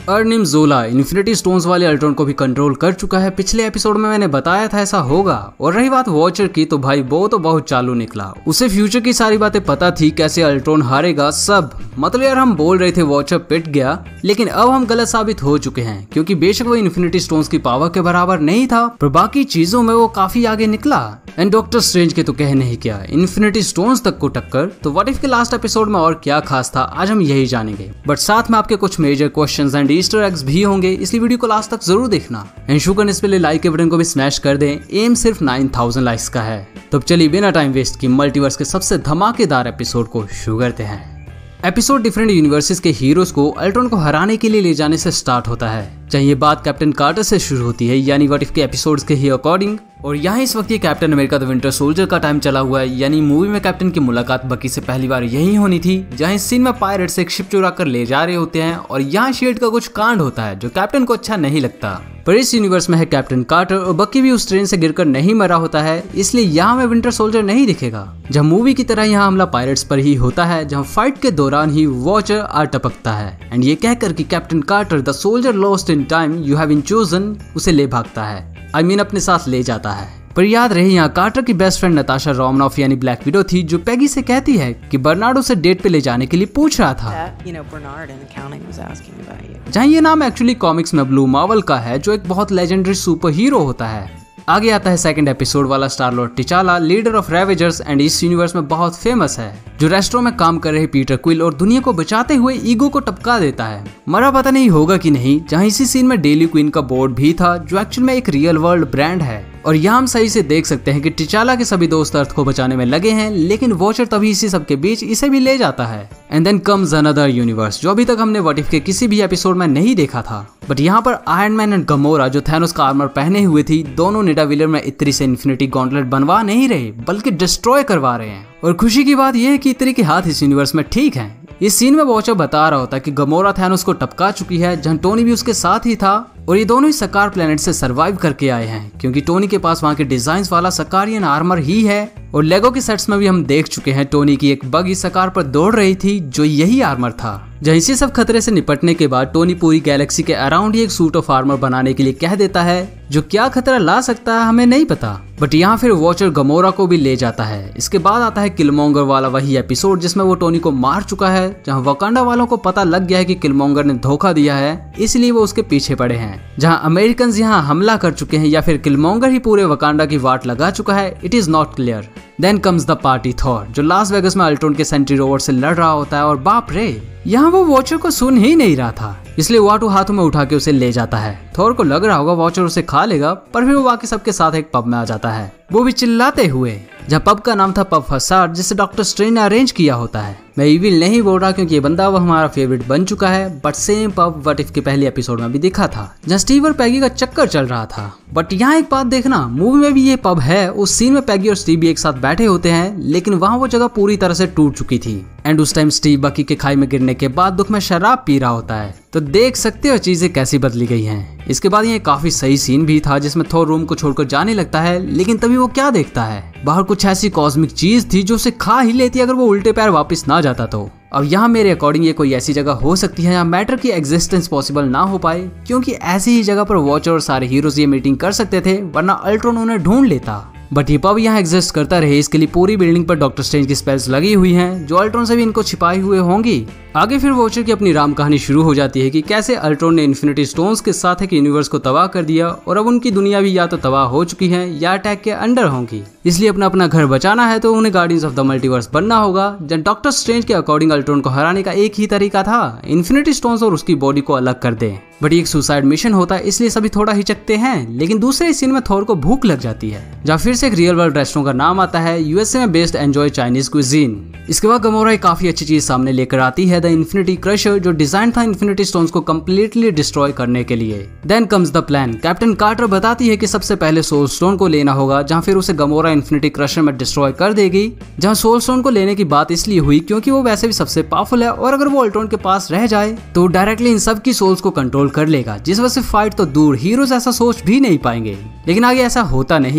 अर्निम जोला infinity stones वाले Ultron को भी कंट्रोल कर चुका है। पिछले एपिसोड में मैंने बताया था ऐसा होगा। और रही बात वॉचर की, तो भाई वो तो बहुत चालू निकला। उसे फ्यूचर की सारी बातें पता थी, कैसे अल्ट्रॉन हारेगा सब। मतलब यार हम बोल रहे थे वॉचर पिट गया, लेकिन अब हम गलत साबित हो चुके हैं, क्योंकि बेशक वो इन्फिनिटी स्टोन्स की पावर के बराबर नहीं था, पर बाकी चीजों में वो काफी आगे निकला। एंड डॉक्टर स्ट्रेंज के तो कहने ही क्या, इन्फिनिटी स्टोन्स तक को टक्कर। तो व्हाट इफ के लास्ट एपिसोड में और क्या खास था, आज हम यही जानेंगे। बट साथ में आपके कुछ major questions and Easter eggs भी होंगे, इसलिए वीडियो को लास्ट तक जरूर देखना। एंड शो करने से पहले लाइक के बटन को भी स्मैश कर दें। एम सिर्फ 9000 लाइक्स का है। तो चलिए बिना टाइम वेस्ट की मल्टीवर्स के सबसे धमाकेदार एपिसोड को शुरू करते हैं। एपिसोड डिफरेंट यूनिवर्सेस के हीरोज को अल्ट्रॉन को हराने के लिए ले जाने से स्टार्ट होता है। चाहे ये बात कैप्टन कार्टर से शुरू होती है, यानी व्हाट इफ के एपिसोड्स के ही अकॉर्डिंग। और यहाँ इस वक्त ये Captain America the Winter Soldier का टाइम चला हुआ है, यानी मूवी में कैप्टन की मुलाकात बकी से पहली बार यही होनी थी, जहाँ इस सीन में पायरेट्स एक शिप चुरा कर ले जा रहे होते हैं और यहाँ शील्ड का कुछ कांड होता है जो कैप्टन को अच्छा नहीं लगता। पर इस यूनिवर्स में है कैप्टन कार्टर और बकी भी उस ट्रेन से गिरकर नहीं मरा होता है, इसलिए यहाँ में विंटर सोल्जर नहीं दिखेगा। जहाँ मूवी की तरह यहाँ हमला पायरेट्स पर ही होता है, जहाँ फाइट के दौरान ही वॉचर आ टपकता है एंड ये कहकर कि Captain Carter the soldier lost in time you have been chosen, उसे ले भागता है। आई मीन अपने साथ ले जाता है। पर याद रहे यहाँ कार्टर की बेस्ट फ्रेंड नताशा रोमनॉफ यानी ब्लैक विडो थी, जो पैगी से कहती है कि बर्नार्डो से डेट पे ले जाने के लिए पूछ रहा था। जहाँ ये नाम एक्चुअली कॉमिक्स में ब्लू मार्वल का है, जो एक बहुत लेजेंडरी सुपर हीरो होता है। आगे आता है सेकंड एपिसोड वाला Star Lord T'Challa, leader of Ravagers and इस यूनिवर्स में बहुत फेमस है, जो रेस्टोरेंट में काम कर रहे पीटर क्विल और दुनिया को बचाते हुए ईगो को टपका देता है। मरा पता नहीं होगा कि नहीं। जहाँ इसी सीन में डेली क्वीन का बोर्ड भी था, जो एक्चुअल में एक रियल वर्ल्ड ब्रांड है। और यहाँ हम सही से देख सकते हैं कि टिचाला के सभी दोस्त अर्थ को बचाने में लगे हैं, लेकिन वॉचर तभी इसी सब के बीच इसे भी ले जाता है। And then comes another universe, जो अभी तक हमने व्हाट इफ के किसी भी एपिसोड में नहीं देखा था। बट यहाँ पर आयरन मैन एंड गमोरा, जो थैनोस का आर्मर पहने हुए थी, दोनों निडाविलर में इत्री से इन्फिनिटी गॉन्टलेट बनवा नहीं रहे, बल्कि डिस्ट्रॉय करवा रहे हैं। और खुशी की बात यह है कि इत्री के हाथ इस यूनिवर्स में ठीक हैं। इस सीन में वॉचर बता रहा होता है कि गमोरा थैनोस को टपका चुकी है, जहाँ टोनी भी उसके साथ ही था और ये दोनों ही सकार प्लेनेट से सरवाइव करके आए हैं, क्योंकि टोनी के पास वहाँ के डिजाइन्स वाला सकारियन आर्मर ही है। और लेगो के सेट्स में भी हम देख चुके हैं टोनी की एक बग इस सकार पर दौड़ रही थी, जो यही आर्मर था। जहाँ इसी सब खतरे से निपटने के बाद टोनी पूरी गैलेक्सी के अराउंड ही एक सूट ऑफ आर्मर बनाने के लिए कह देता है, जो क्या खतरा ला सकता है हमें नहीं पता। बट यहाँ फिर वॉचर गमोरा को भी ले जाता है। इसके बाद आता है किलमोंगर वाला वही एपिसोड, जिसमें वो टोनी को मार चुका है, जहाँ वकांडा वालों को पता लग गया है कि किलमोंगर ने धोखा दिया है, इसलिए वो उसके पीछे पड़े हैं। जहाँ अमेरिकन यहाँ हमला कर चुके हैं या फिर किलमोंगर ही पूरे वकांडा की वाट लगा चुका है, it is not clear. Then comes the party Thor, जो लास वेगस में अल्ट्रॉन के सेंट्री रोवर से लड़ रहा होता है। और बाप रे, यहाँ वो वॉचर को सुन ही नहीं रहा था, इसलिए वाटू हाथों में उठा के उसे ले जाता है। थॉर को लग रहा होगा वॉचर उसे खा लेगा, पर फिर वो बाकी सबके साथ एक पब में आ जाता है, वो भी चिल्लाते हुए। जहाँ पब का नाम था पब फसाड, जिसे डॉक्टर स्ट्रेंज ने अरेंज किया होता है। मैं इविल नहीं बोल रहा, क्योंकि ये बंदा वो हमारा फेवरेट बन चुका है, but same pub what if के पहले एपिसोड में भी दिखा था, जहाँ स्टीव और पैगी का चक्कर चल रहा था। बट यहाँ एक बात देखना, मूवी में भी ये पब है। उस सीन में पैगी और स्टीव भी एक साथ बैठे होते हैं, लेकिन वहाँ वो जगह पूरी तरह से टूट चुकी थी। एंड उस टाइम स्टीव बकी के खाई में गिरने के बाद दुख में शराब पी रहा होता है। तो देख सकते हो चीजें कैसी बदली गई हैं। इसके बाद ये काफी सही सीन भी था, जिसमें थॉर रूम को छोड़कर जाने लगता है, लेकिन तभी वो क्या देखता है, बाहर कुछ ऐसी कॉस्मिक चीज थी जो उसे खा ही लेती अगर वो उल्टे पैर वापस ना जाता तो। अब यहाँ मेरे अकॉर्डिंग ये कोई ऐसी जगह हो सकती है जहाँ मैटर की एग्जिस्टेंस पॉसिबल ना हो पाए, क्योंकि ऐसी ही जगह पर वॉचर और सारे हीरोज ये मीटिंग कर सकते थे, वरना अल्ट्रॉन उन्हें ढूंढ लेता। बट ये पब यहाँ एग्जिस्ट करता रहे, इसके लिए पूरी बिल्डिंग पर डॉक्टर स्ट्रेंज की स्पेल्स लगी हुई हैं, जो अल्ट्रॉन से भी इनको छिपाई हुए होंगी। आगे फिर वॉचर की अपनी राम कहानी शुरू हो जाती है कि कैसे अल्ट्रॉन ने इन्फिनिटी स्टोन्स के साथ एक यूनिवर्स को तबाह कर दिया, और अब उनकी दुनिया भी या तो तबाह हो चुकी है या अटैक के अंडर होंगी। इसलिए अपना अपना घर बचाना है तो उन्हें गार्डियंस ऑफ द मल्टीवर्स बनना होगा। जब डॉक्टर स्ट्रेंज के अकॉर्डिंग अल्ट्रॉन को हराने का एक ही तरीका था, इन्फिनिटी स्टोन्स और उसकी बॉडी को अलग कर दे। बट एक सुसाइड मिशन होता है, इसलिए सभी थोड़ा हिचकते हैं। लेकिन दूसरे सीन में थॉर को भूख लग जाती है, जहाँ फिर से एक रियल वर्ल्ड रेस्टोरेंट का नाम आता है, यूएसए में बेस्ड एंजॉय चाइनीज क्विजीन। इसके बाद गमोरा एक काफी अच्छी चीज सामने लेकर आती है, द इन्फिनिटी क्रशर, जो डिजाइन था इन्फिनिटी स्टोन्स को कम्प्लीटली डिस्ट्रॉय करने के लिए। Then comes the plan. Captain Carter बताती है कि सबसे पहले सोल स्टोन को लेना होगा, जहाँ फिर उसे गमोरा इन्फिनिटी क्रशर में डिस्ट्रॉय कर देगी। जहाँ सोल स्टोन को लेने की बात इसलिए हुई क्योंकि वो वैसे भी सबसे पावरफुल है, और अगर वो अल्ट्रॉन के पास रह जाए तो डायरेक्टली इन सब की सोल्स को कंट्रोल कर लेगा, जिस वजह से फाइट तो दूर हीरोज ऐसा सोच भी नहीं पाएंगे। लेकिन आगे ऐसा होता नहीं है।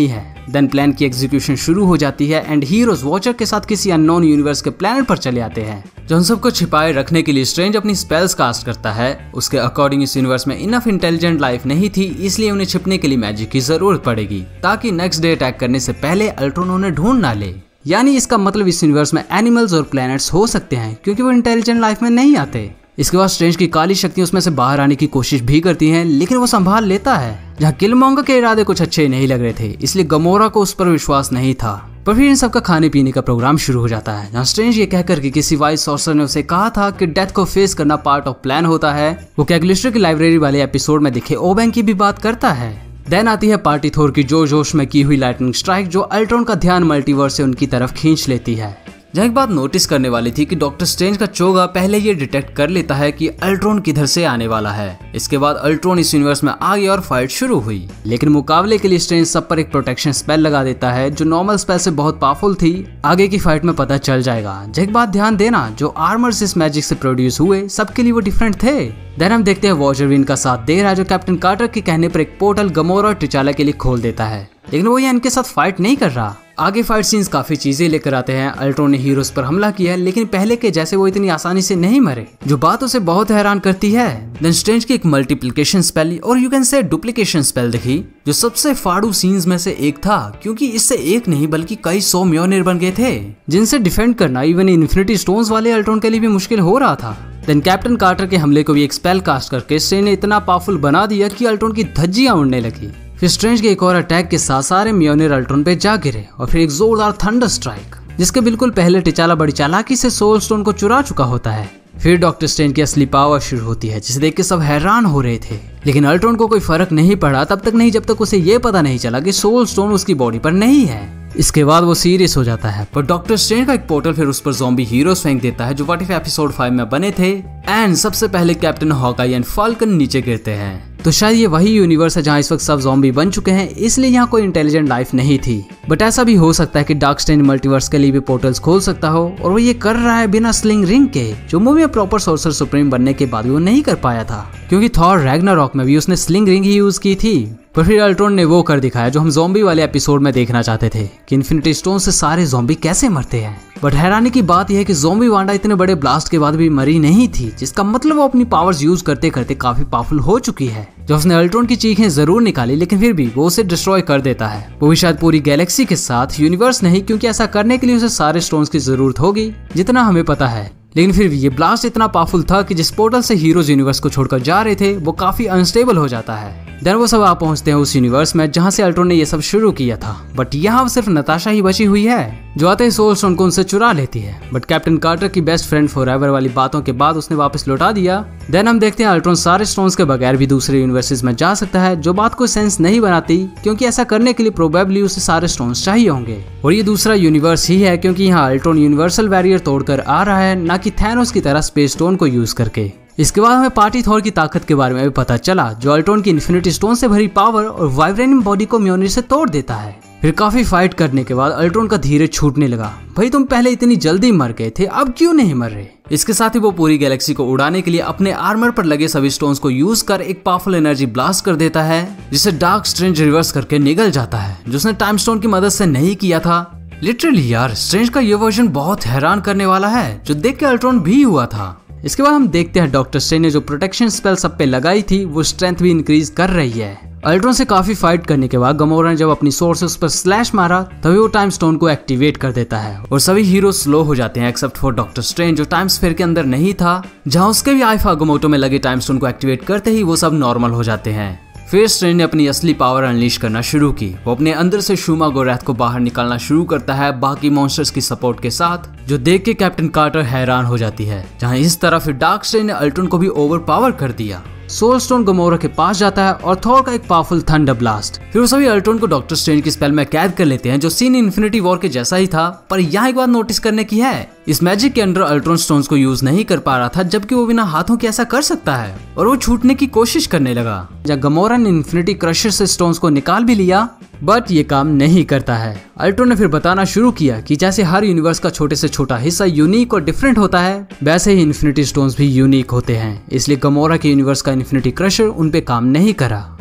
देन प्लान की एग्जीक्यूशन शुरू हो जाती है एंड हीरोज वॉचर के साथ किसी अननोन यूनिवर्स के प्लेनेट पर चले आते हैं। जो उन सबको छिपाए रखने के लिए स्ट्रेंज अपनी स्पेल्स कास्ट करता है। उसके अकॉर्डिंग इस यूनिवर्स में इनफ इंटेलिजेंट लाइफ नहीं थी, इसलिए उन्हें छिपने के लिए मैजिक की जरूरत पड़ेगी ताकि नेक्स्ट डे अटैक करने से पहले अल्ट्रॉन उन्हें ढूंढ ना ले। यानी इसका मतलब इस यूनिवर्स में एनिमल्स और प्लैनेट्स हो सकते हैं क्योंकि वो इंटेलिजेंट लाइफ में नहीं आते। इसके बाद स्ट्रेंज की काली शक्ति उसमें से बाहर आने की कोशिश भी करती हैं, लेकिन वो संभाल लेता है। जहाँ किलमॉन्गर के इरादे कुछ अच्छे नहीं लग रहे थे, इसलिए गमोरा को उस पर विश्वास नहीं था। पर फिर इन सबका खाने पीने का प्रोग्राम शुरू हो जाता है, जहाँ स्ट्रेंज ये कहकर कि किसी वाइज सॉर्सर ने उसे कहा था कि डेथ को फेस करना पार्ट ऑफ प्लान होता है, वो कैलकुलेटर की लाइब्रेरी वाले एपिसोड में दिखे ओबैंग की भी बात करता है। देन आती है पार्टी थोर की जोश में की हुई लाइटनिंग स्ट्राइक, जो अल्ट्रॉन का ध्यान मल्टीवर्स से उनकी तरफ खींच लेती है। जहाँ एक बात नोटिस करने वाली थी कि डॉक्टर स्ट्रेंज का चोगा पहले ये डिटेक्ट कर लेता है कि अल्ट्रॉन किधर से आने वाला है। इसके बाद अल्ट्रॉन इस यूनिवर्स में आ गया और फाइट शुरू हुई, लेकिन मुकाबले के लिए स्ट्रेंज सब पर एक प्रोटेक्शन स्पेल लगा देता है जो नॉर्मल स्पेल से बहुत पावरफुल थी। आगे की फाइट में पता चल जाएगा। जहाँ एक बात ध्यान देना, जो आर्मर्स इस मैजिक से प्रोड्यूस हुए सबके लिए वो डिफरेंट थे। देन हम देखते हैं वॉचर विन का साथ दे रहा है, जो कैप्टन कार्टर के कहने पर एक पोर्टल गमोरा और टिचाला के लिए खोल देता है, लेकिन वो यहाँ इनके साथ फाइट नहीं कर रहा। आगे फाइट सीन्स काफी चीजें लेकर आते हैं। अल्ट्रॉन ने हीरोज पर हमला किया है, लेकिन पहले के जैसे वो इतनी आसानी से नहीं मरे, जो बात उसे बहुत हैरान करती है। देन स्ट्रेंज की एक मल्टीप्लिकेशन स्पेल और you can say duplication spell दिखी, जो सबसे फाड़ू सीन्स में से एक था, क्योंकि इससे एक नहीं बल्कि कई 100 म्योनिर बन गए थे, जिनसे डिफेंड करना इवन इन्फिनिटी स्टोन्स वाले अल्ट्रॉन के लिए भी मुश्किल हो रहा था। देन कैप्टन कार्टर के हमले को भी एक स्पेल कास्ट करके स्ट्रेंज ने इतना पावरफुल बना दिया कि अल्ट्रॉन की धज्जियां उड़ने लगी। फिर स्ट्रेंज के एक और अटैक के साथ सारे म्योनिर अल्ट्रॉन पे जा गिरे और फिर एक जोरदार थंडर स्ट्राइक, जिसके बिल्कुल पहले टिचाला बड़ी चालाकी से सोल स्टोन को चुरा चुका होता है। फिर डॉक्टर स्ट्रेंज की असली पावर शुरू होती है, जिसे देख के सब हैरान हो रहे थे, लेकिन अल्ट्रॉन को कोई फर्क नहीं पड़ा तब तक नहीं जब तक उसे ये पता नहीं चला कि सोल स्टोन उसकी बॉडी पर नहीं है। इसके बाद वो सीरियस हो जाता है, पर डॉक्टर स्ट्रेंज का एक पोर्टल फिर उस पर ज़ॉम्बी हीरोज फेंक देता है, जो व्हाट इफ एपिसोड 5 में बने थे। एंड सबसे पहले कैप्टन हॉकाई एंड फाल्कन नीचे गिरते हैं। तो शायद ये वही यूनिवर्स है जहाँ इस वक्त सब ज़ॉम्बी बन चुके हैं, इसलिए यहाँ कोई इंटेलिजेंट लाइफ नहीं थी। बट ऐसा भी हो सकता है कि डार्क स्ट्रेंज मल्टीवर्स के लिए भी पोर्टल्स खोल सकता हो, और वो ये कर रहा है बिना स्लिंग रिंग के, जो मूवी में प्रॉपर सोर्सर सुप्रीम बनने के बाद भी वो नहीं कर पाया था, क्योंकि थॉर रैग्नारॉक में भी उसने स्लिंग रिंग ही यूज की थी। पर फिर अल्ट्रॉन ने वो कर दिखाया जो हम ज़ॉम्बी वाले एपिसोड में देखना चाहते थे, कि इन्फिनिटी स्टोन से सारे ज़ॉम्बी कैसे मरते हैं। बट हैरानी की बात यह है कि ज़ॉम्बी वांडा इतने बड़े ब्लास्ट के बाद भी मरी नहीं थी, जिसका मतलब वो अपनी पावर्स यूज करते करते काफी पावरफुल हो चुकी है। जो उसने अल्ट्रॉन की चीखें जरूर निकाली, लेकिन फिर भी वो उसे डिस्ट्रॉय कर देता है, वो भी शायद पूरी गैलेक्सी के साथ, यूनिवर्स नहीं, क्योंकि ऐसा करने के लिए उसे सारे स्टोन्स की जरूरत होगी जितना हमें पता है। लेकिन फिर भी ये ब्लास्ट इतना पावरफुल था कि जिस पोर्टल से हीरोज यूनिवर्स को छोड़कर जा रहे थे वो काफी अनस्टेबल हो जाता है। देन वो सब आ पहुंचते हैं उस यूनिवर्स में जहां से अल्ट्रॉन ने ये सब शुरू किया था। बट यहाँ सिर्फ नताशा ही बची हुई है, जो आते ही सोल स्टोन को उनसे चुरा लेती है। बट कैप्टन कार्टर की बेस्ट फ्रेंड फॉरएवर वाली बातों के बाद उसने वापस लौटा दिया। देन हम देखते हैं अल्ट्रॉन सारे स्टोन्स के बगैर भी दूसरे यूनिवर्सेस में जा सकता है, जो बात कोई सेंस नहीं बनाती, क्योंकि ऐसा करने के लिए प्रोबेबली उसे सारे स्टोन्स चाहिए होंगे। और ये दूसरा यूनिवर्स ही है, क्योंकि यहाँ अल्ट्रॉन यूनिवर्सल बैरियर तोड़कर आ रहा है, ना कि थैनोस की तरह स्पेस स्टोन को यूज करके। इसके बाद हमें पार्टी थॉर की ताकत के बारे में भी पता चला, जो अल्ट्रॉन की इन्फिनिटी स्टोन से भरी पावर और वाइब्रेनियम बॉडी को म्योनिर से तोड़ देता है। फिर काफी फाइट करने के बाद अल्ट्रॉन का धीरे छूटने लगा। भाई तुम पहले इतनी जल्दी मर गए थे, अब क्यों नहीं मर रहे। इसके साथ ही वो पूरी गैलेक्सी को उड़ाने के लिए अपने आर्मर पर लगे सभी स्टोन्स को यूज कर एक पावरफुल एनर्जी ब्लास्ट कर देता है, जिसे डार्क स्ट्रेंज रिवर्स करके निगल जाता है, जो उसने टाइम स्टोन की मदद से नहीं किया था। लिटरली यार, स्ट्रेंज का ये वर्जन बहुत हैरान करने वाला है, जो देख के अल्ट्रॉन भी हुआ था। इसके बाद हम देखते हैं डॉक्टर स्ट्रेंज ने जो प्रोटेक्शन स्पेल सब पे लगाई थी, वो स्ट्रेंथ भी इंक्रीज कर रही है। अल्ट्रॉन से काफी फाइट करने के बाद गमोरा ने जब अपनी सोर्ड से उस पर स्लैश मारा, तभी वो टाइम स्टोन को एक्टिवेट कर देता है और सभी हीरो स्लो हो जाते हैं एक्सेप्ट फॉर डॉक्टर स्ट्रेंज, जो टाइम स्फीयर के अंदर नहीं था, जहां उसके भी आइफा गमोटो में लगे टाइम स्टोन को एक्टिवेट करते ही वो सब नॉर्मल हो जाते हैं। फिर स्ट्रेंज ने अपनी असली पावर अनलीश करना शुरू की। वो अपने अंदर से शूमा गोरैथ को बाहर निकालना शुरू करता है बाकी मॉन्स्टर्स की सपोर्ट के साथ, जो देख के कैप्टन कार्टर हैरान हो जाती है। जहां इस तरह फिर डार्क स्ट्रेंज ने अल्ट्रॉन को भी ओवर पावर कर दिया। सोल स्टोन गमोरा के पास जाता है और थॉर का एक पावरफुल थंडर ब्लास्ट। फिर वो सभी अल्ट्रॉन को डॉक्टर स्ट्रेंज की स्पेल में कैद कर लेते हैं, जो सीन इन्फिनिटी वॉर के जैसा ही था। पर यहाँ एक बात नोटिस करने की है, इस मैजिक के अंडर अल्ट्रॉन स्टोन्स को यूज नहीं कर पा रहा था, जबकि वो बिना हाथों के ऐसा कर सकता है, और वो छूटने की कोशिश करने लगा। जब गमोरा ने इन्फिनिटी क्रशर से स्टोन्स को निकाल भी लिया, बट ये काम नहीं करता है। अल्ट्रॉन ने फिर बताना शुरू किया कि जैसे हर यूनिवर्स का छोटे से छोटा हिस्सा यूनिक और डिफरेंट होता है, वैसे ही इन्फिनिटी स्टोन्स भी यूनिक होते हैं। इसलिए गमोरा के यूनिवर्स का इन्फिनिटी क्रशर उन पे काम नहीं करा।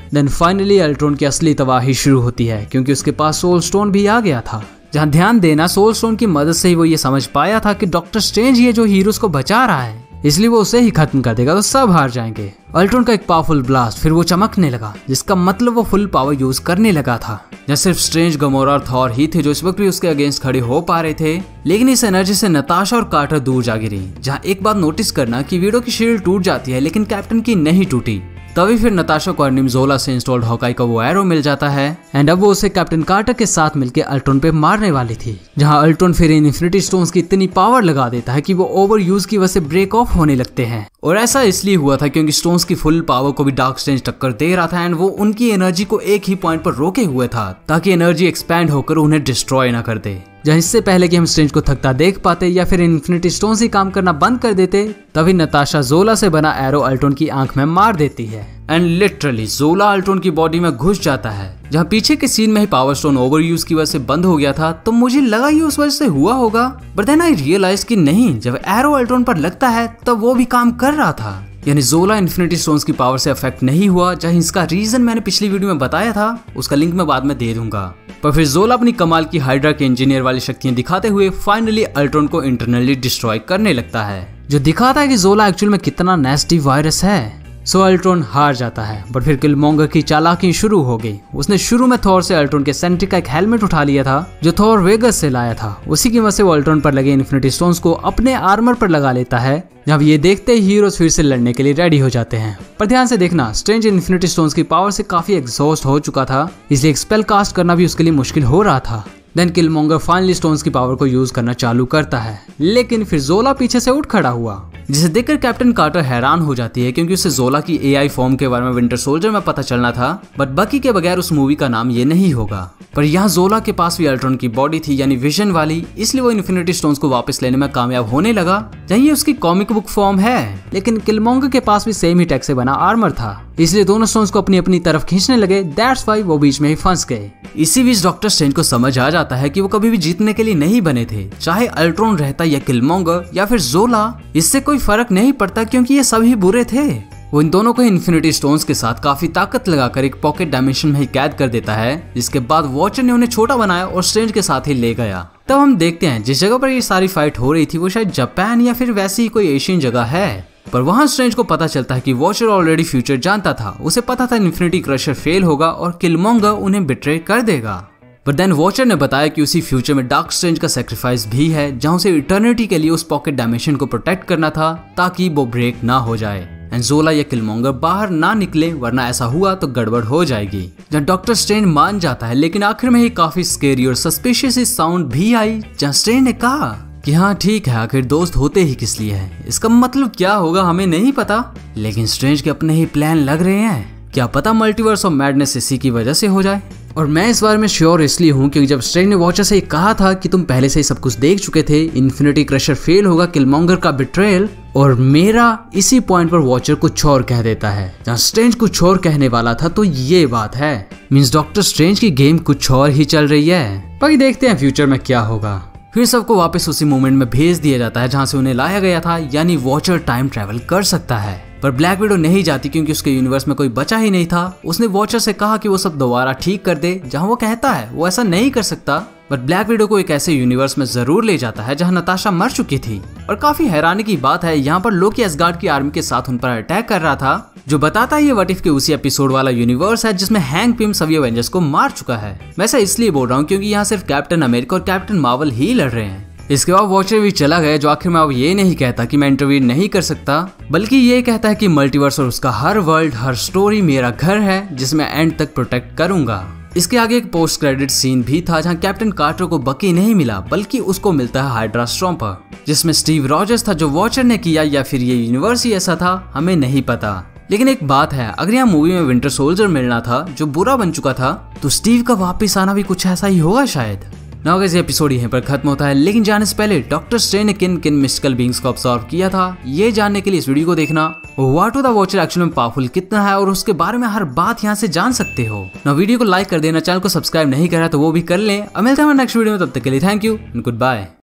देन फाइनली अल्ट्रॉन की असली तबाही शुरू होती है क्योंकि उसके पास सोल स्टोन भी आ गया था। जहाँ ध्यान देना, सोल स्टोन की मदद से ही वो ये समझ पाया था कि डॉक्टर स्ट्रेंज ही है जो हीरोज को बचा रहा है, इसलिए वो उसे ही खत्म कर देगा तो सब हार जाएंगे। अल्ट्रॉन का एक पावरफुल ब्लास्ट, फिर वो चमकने लगा जिसका मतलब वो फुल पावर यूज करने लगा था। जहाँ सिर्फ स्ट्रेंज, गमोरा और थॉर ही थे जो इस वक्त भी उसके अगेंस्ट खड़े हो पा रहे थे, लेकिन इस एनर्जी से नताशा और कार्टर दूर जा गिरी। जहाँ एक बात नोटिस करना कि विडो की शील्ड टूट जाती है लेकिन कैप्टन की नहीं टूटी। तभी फिर नताशा को अर्निम जोला से इंस्टॉल्ड हॉकाई का वो एरो मिल जाता है एंड अब वो उसे कैप्टन कार्टर के साथ मिलकर अल्ट्रॉन पे मारने वाली थी। जहां अल्ट्रॉन फिर इन इन्फिनिटी स्टोन्स की इतनी पावर लगा देता है कि वो ओवर यूज की वजह से ब्रेक ऑफ होने लगते हैं। और ऐसा इसलिए हुआ था क्योंकि स्टोन्स की फुल पावर को भी डार्क स्ट्रेंज टक्कर दे रहा था एंड वो उनकी एनर्जी को एक ही पॉइंट पर रोके हुए था ताकि एनर्जी एक्सपैंड होकर उन्हें डिस्ट्रॉय ना कर दे। जहाँ इससे पहले कि हम स्ट्रेंज को थकता देख पाते या फिर इन्फिनिटी स्टोन से काम करना बंद कर देते, तभी नताशा जोला से बना एरो अल्ट्रॉन की आंख में मार देती है एंड लिटरली जोला अल्ट्रॉन की बॉडी में घुस जाता है। जहाँ पीछे के सीन में ही पावर स्टोन ओवर यूज की वजह से बंद हो गया था तो मुझे लगा ये उस वजह से हुआ होगा, बट देन आई रियलाइज कि नहीं, जब एरो अल्ट्रॉन पर लगता है तब वो भी काम कर रहा था। यानी जोला इन्फिनिटी स्टोन्स की पावर से अफेक्ट नहीं हुआ। जहाँ इसका रीजन मैंने पिछली वीडियो में बताया था, उसका लिंक मैं बाद में दे दूंगा। पर फिर जोला अपनी कमाल की हाइड्रा के इंजीनियर वाली शक्तियां दिखाते हुए फाइनली अल्ट्रॉन को इंटरनली डिस्ट्रॉय करने लगता है, जो दिखाता है कि जोला एक्चुअल में कितना नेस्टी वायरस है। सो अल्ट्रॉन हार जाता है, बट फिर किलमॉन्गर की चालाकी शुरू हो गई। उसने शुरू में थॉर से अल्ट्रॉन के सेंट्रिक का एक हेलमेट उठा लिया था जो थॉर वेगस से लाया था। उसी की वजह से वो अल्ट्रॉन पर लगे इन्फिनिटी स्टोन्स को अपने आर्मर पर लगा लेता है। जब ये देखते ही हीरोज फिर से लड़ने के लिए रेडी हो जाते हैं। पर ध्यान से देखना, स्ट्रेंज इन्फिनिटी स्टोन्स की पावर से काफी एग्जॉस्ट हो चुका था, इसलिए एक स्पेल कास्ट करना भी उसके लिए मुश्किल हो रहा था। देन किलमॉन्गर फाइनली स्टोन्स की पावर को यूज करना चालू करता है, लेकिन फिर जोला पीछे से उठ खड़ा हुआ, जिसे देखकर कैप्टन कार्टर हैरान हो जाती है क्योंकि उसे जोला की एआई फॉर्म के बारे में विंटर सोल्जर में पता चलना था, बट बकी के बगैर उस मूवी का नाम ये नहीं होगा। पर यहाँ जोला के पास भी अल्ट्रॉन की बॉडी थी, यानी विजन वाली, इसलिए वो इन्फिनिटी स्टोन्स को वापस लेने में कामयाब होने लगा। जहाँ ये उसकी कॉमिक बुक फॉर्म है, लेकिन किलमॉन्गर के पास भी सेम ही टेक से बना आर्मर था, इसलिए दोनों स्टोन्स को अपनी अपनी तरफ खींचने लगे। दैट्स व्हाई वो बीच में ही फंस गए। इसी बीच डॉक्टर स्ट्रेंज को समझ आ जाता है कि वो कभी भी जीतने के लिए नहीं बने थे, चाहे अल्ट्रॉन रहता या किलमॉन्गर या फिर जोला, इससे कोई फर्क नहीं पड़ता क्योंकि ये सभी बुरे थे। वो इन दोनों को इन्फिनिटी स्टोन्स के साथ काफी ताकत लगाकर एक पॉकेट डायमेंशन में ही कैद कर देता है, जिसके बाद वॉचर ने उन्हें छोटा बनाया और स्ट्रेंज के साथ ही ले गया। तब हम देखते हैं जिस जगह पर ये सारी फाइट हो रही थी वो शायद जापान या फिर वैसी ही कोई एशियन जगह है। पर वहां स्ट्रेंज को पता चलता है कि वॉचर ऑलरेडी फ्यूचर जानता था, उसे पता था इन्फिनिटी क्रशर फेल होगा और किलमॉन्गर उन्हें बिट्रे कर देगा। बट देन वॉचर ने बताया कि उसी फ्यूचर में डार्क स्ट्रेंज का सैक्रिफाइस भी है, जहां उसे इटर्निटी के लिए उस पॉकेट डायमेंशन को प्रोटेक्ट करना था ताकि वो ब्रेक ना हो जाए एंड जोला या किलमॉन्गर बाहर ना निकले, वरना ऐसा हुआ तो गड़बड़ हो जाएगी। जहाँ डॉक्टर स्ट्रेंज मान जाता है, लेकिन आखिर में ही काफी स्केरी और सस्पिशियस साउंड भी आई, जहाँ स्ट्रेंज ने कहा कि हाँ ठीक है, आखिर दोस्त होते ही किस लिए है। इसका मतलब क्या होगा हमें नहीं पता, लेकिन स्ट्रेंज के अपने ही प्लान लग रहे हैं। क्या पता मल्टीवर्स ऑफ मैडनेस इसी की वजह से हो जाए। और मैं इस बारे में श्योर इसलिए हूँ क्योंकि जब स्ट्रेंज ने वॉचर से कहा था कि तुम पहले से ही सब कुछ देख चुके थे, इन्फिनिटी क्रशर फेल होगा, किलमॉन्गर का बिट्रेयल, और मेरा इसी पॉइंट पर वॉचर कुछ और कह देता है। जहाँ स्ट्रेंज कुछ और कहने वाला था तो ये बात है, मींस डॉक्टर स्ट्रेंज की गेम कुछ और ही चल रही है। बाकी देखते हैं फ्यूचर में क्या होगा। फिर सबको वापस उसी मोमेंट में भेज दिया जाता है जहाँ से उन्हें लाया गया था, यानी वॉचर टाइम ट्रेवल कर सकता है। पर ब्लैक विडो नहीं जाती क्योंकि उसके यूनिवर्स में कोई बचा ही नहीं था। उसने वॉचर से कहा कि वो सब दोबारा ठीक कर दे, जहाँ वो कहता है वो ऐसा नहीं कर सकता, बट ब्लैक विडो को एक ऐसे यूनिवर्स में जरूर ले जाता है जहाँ नताशा मर चुकी थी। और काफी हैरानी की बात है, यहाँ पर लोकी एसगार्ड की आर्मी के साथ उन पर अटैक कर रहा था, जो बताता है ये व्हाट इफ के उसी एपिसोड वाला यूनिवर्स है जिसमें हैंक पिम सभी एवेंजर्स को मार चुका है। मैं ऐसा इसलिए बोल रहा हूँ क्योंकि यहाँ सिर्फ कैप्टन अमेरिका और कैप्टन मार्वल ही लड़ रहे हैं। इसके बाद वॉचर भी चला गया, जो आखिर में अब ये नहीं कहता कि मैं इंटरव्यू नहीं कर सकता, बल्कि ये कहता है कि मल्टीवर्स और उसका हर वर्ल्ड, हर स्टोरी मेरा घर है जिसमें एंड तक प्रोटेक्ट करूंगा। इसके आगे एक पोस्ट क्रेडिट सीन भी था जहां कैप्टन कार्टर को बकी नहीं मिला, बल्कि उसको मिलता है हाइड्रा स्टॉम्पर, जिसमें स्टीव रॉजर्स था जो वॉचर ने किया, या फिर ये यूनिवर्स ही ऐसा था, हमें नहीं पता। लेकिन एक बात है, अगर यहाँ मूवी में विंटर सोल्जर मिलना था जो बुरा बन चुका था, तो स्टीव का वापस आना भी कुछ ऐसा ही होगा शायद। ना गाइस, ये एपिसोड यहीं पर खत्म होता है, लेकिन जाने से पहले डॉक्टर स्ट्रेंज ने किन किन मिस्टिकल बीइंग्स को ऑब्जर्व किया था, ये जानने के लिए इस वीडियो को देखना। What to the Watcher actually में पावरफुल कितना है और उसके बारे में हर बात यहाँ से जान सकते हो। ना वीडियो को लाइक कर देना, चैनल को सब्सक्राइब नहीं करा तो वो भी कर लें। अब मिलते हैं नेक्स्ट वीडियो में, तब तक के लिए thank you and good bye.